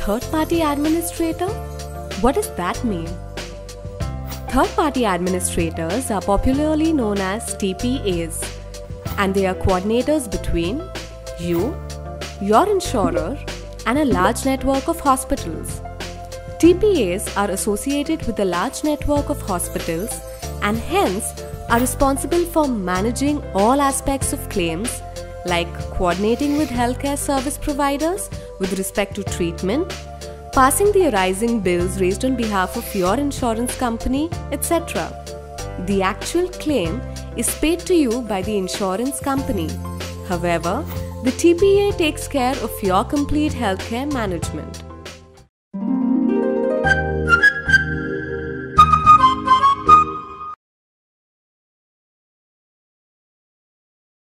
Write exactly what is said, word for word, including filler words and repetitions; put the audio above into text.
Third-party administrator? What does that mean? Third-party administrators are popularly known as T P As, and they are coordinators between you, your insurer, and a large network of hospitals. T P As are associated with a large network of hospitals and hence are responsible for managing all aspects of claims, like coordinating with healthcare service providers with respect to treatment, passing the arising bills raised on behalf of your insurance company, et cetera. The actual claim is paid to you by the insurance company. However, the T P A takes care of your complete healthcare management.